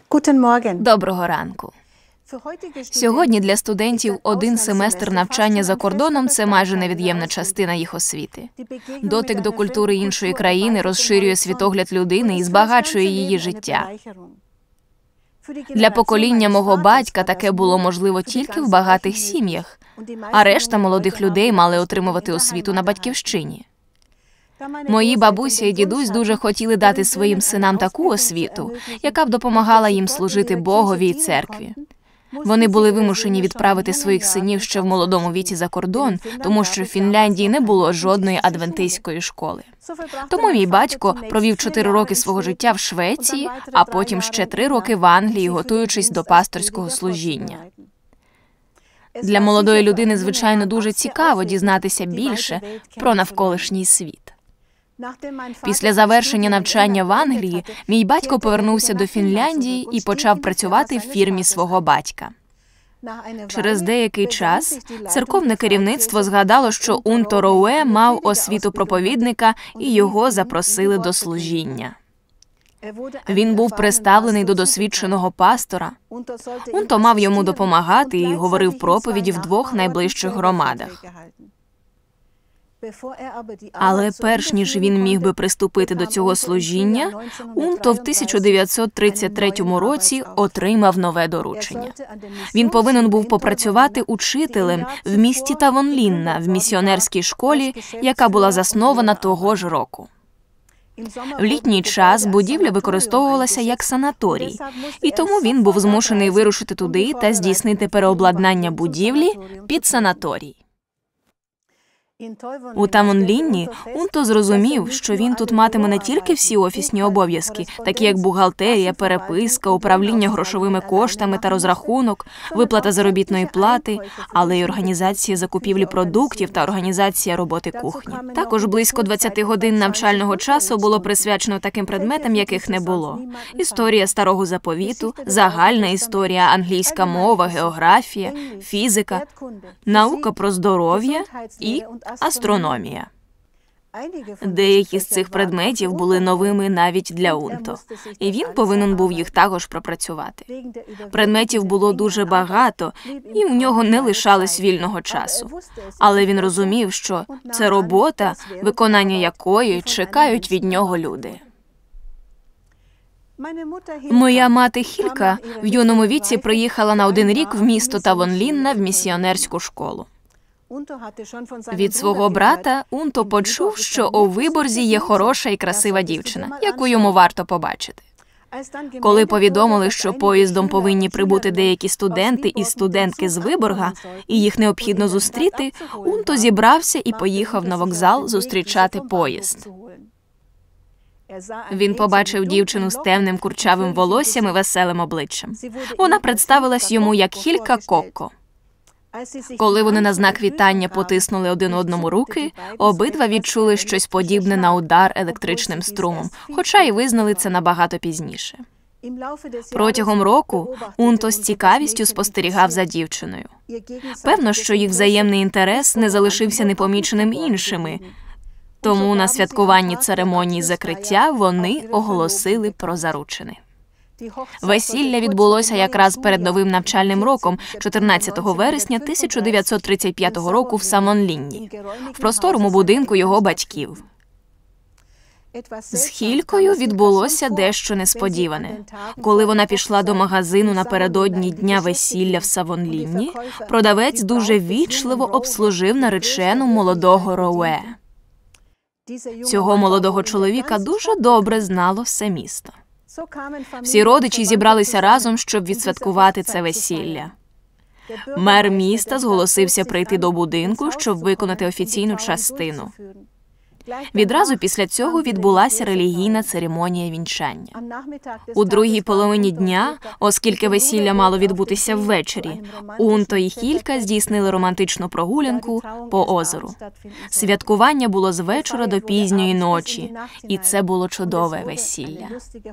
Доброго ранку. Сьогодні для студентів один семестр навчання за кордоном – це майже невід'ємна частина їх освіти. Дотик до культури іншої країни розширює світогляд людини і збагачує її життя. Для покоління мого батька таке було можливо тільки в багатих сім'ях, а решта молодих людей мали отримувати освіту на батьківщині. Мої бабуся і дідусь дуже хотіли дати своїм синам таку освіту, яка б допомагала їм служити Богові і церкві. Вони були вимушені відправити своїх синів ще в молодому віці за кордон, тому що в Фінляндії не було жодної адвентистської школи. Тому мій батько провів 4 роки свого життя в Швеції, а потім ще 3 роки в Англії, готуючись до пасторського служіння. Для молодої людини, звичайно, дуже цікаво дізнатися більше про навколишній світ. Після завершення навчання в Англії мій батько повернувся до Фінляндії і почав працювати в фірмі свого батька. Через деякий час церковне керівництво згадало, що Унто Роуе мав освіту проповідника і його запросили до служіння. Він був представлений до досвідченого пастора. Унто мав йому допомагати і говорив проповіді в 2 найближчих громадах. Але перш ніж він міг би приступити до цього служіння, Унто в 1933 році отримав нове доручення. Він повинен був попрацювати учителем в місті Тавонлінна в місіонерській школі, яка була заснована того ж року. В літній час будівля використовувалася як санаторій, і тому він був змушений вирушити туди та здійснити переобладнання будівлі під санаторій. У Тавонлінні Унто зрозумів, що він тут матиме не тільки всі офісні обов'язки, такі як бухгалтерія, переписка, управління грошовими коштами та розрахунок, виплата заробітної плати, але й організація закупівлі продуктів та організація роботи кухні. Також близько 20 годин навчального часу було присвячено таким предметам, яких не було. Історія Старого Заповіту, загальна історія, англійська мова, географія, фізика, наука про здоров'я і астрономія. Деякі з цих предметів були новими навіть для Унто, і він повинен був їх також пропрацювати. Предметів було дуже багато, і у нього не лишалось вільного часу. Але він розумів, що це робота, виконання якої чекають від нього люди. Моя мати Хілька в юному віці приїхала на 1 рік в місто Тавонлінна в місіонерську школу. Від свого брата Унто почув, що у Виборзі є хороша і красива дівчина, яку йому варто побачити. Коли повідомили, що поїздом повинні прибути деякі студенти і студентки з Виборга, і їх необхідно зустріти, Унто зібрався і поїхав на вокзал зустрічати поїзд. Він побачив дівчину з темним курчавим волоссям і веселим обличчям. Вона представилась йому як Хілька Кокко. Коли вони на знак вітання потиснули один одному руки, обидва відчули щось подібне на удар електричним струмом, хоча й визнали це набагато пізніше. Протягом року Унто з цікавістю спостерігав за дівчиною. Певно, що їх взаємний інтерес не залишився непоміченим іншими, тому на святкуванні церемонії закриття вони оголосили про заручини. Весілля відбулося якраз перед новим навчальним роком, 14 вересня 1935 року в Тавонлінні, в просторому будинку його батьків. З Хількою відбулося дещо несподіване. Коли вона пішла до магазину напередодні дня весілля в Тавонлінні, продавець дуже ввічливо обслужив наречену молодого Роуе. Цього молодого чоловіка дуже добре знало все місто. Всі родичі зібралися разом, щоб відсвяткувати це весілля. Мер міста зголосився прийти до будинку, щоб виконати офіційну частину. Відразу після цього відбулася релігійна церемонія вінчання. У другій половині дня, оскільки весілля мало відбутися ввечері, Унто і Хілька здійснили романтичну прогулянку по озеру. Святкування було з вечора до пізньої ночі, і це було чудове весілля.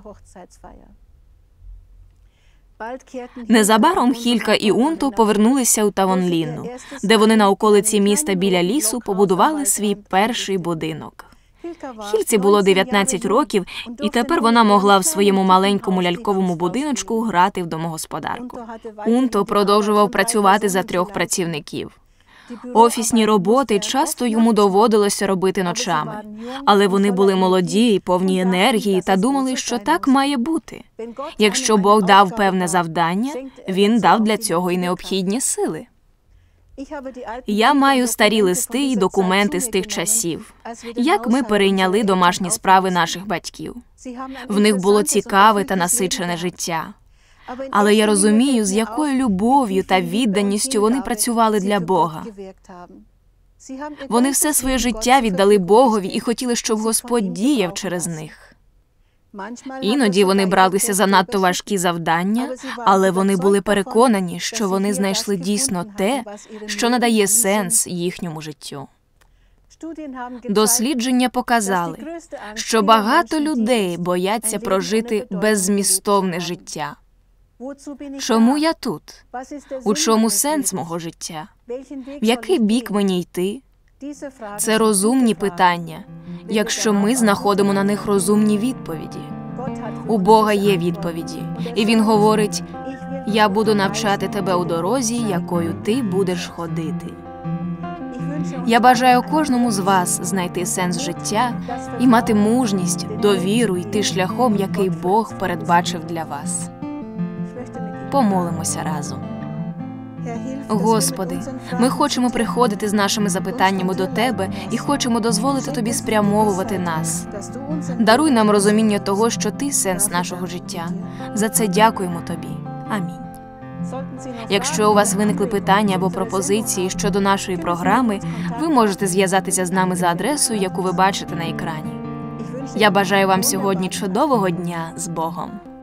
Незабаром Хілька і Унто повернулися у Тавонлінну, де вони на околиці міста біля лісу побудували свій перший будинок. Хільці було 19 років, і тепер вона могла в своєму маленькому ляльковому будиночку грати в домогосподарку. Унто продовжував працювати за 3 працівників. Офісні роботи часто йому доводилося робити ночами, але вони були молоді і повні енергії та думали, що так має бути. Якщо Бог дав певне завдання, Він дав для цього і необхідні сили. Я маю старі листи і документи з тих часів, як ми перейняли домашні справи наших батьків. В них було цікаве та насичене життя. Але я розумію, з якою любов'ю та відданістю вони працювали для Бога. Вони все своє життя віддали Богові і хотіли, щоб Господь діяв через них. Іноді вони бралися за надто важкі завдання, але вони були переконані, що вони знайшли дійсно те, що надає сенс їхньому життю. Дослідження показали, що багато людей бояться прожити беззмістовне життя. Чому я тут? У чому сенс мого життя? В який бік мені йти? Це розумні питання, якщо ми знаходимо на них розумні відповіді. У Бога є відповіді, і Він говорить: «Я буду навчати тебе у дорозі, якою ти будеш ходити». Я бажаю кожному з вас знайти сенс життя і мати мужність, довіру йти шляхом, який Бог передбачив для вас. Помолимося разом. Господи, ми хочемо приходити з нашими запитаннями до Тебе і хочемо дозволити Тобі спрямовувати нас. Даруй нам розуміння того, що Ти – сенс нашого життя. За це дякуємо Тобі. Амінь. Якщо у вас виникли питання або пропозиції щодо нашої програми, ви можете зв'язатися з нами за адресою, яку ви бачите на екрані. Я бажаю вам сьогодні чудового дня з Богом.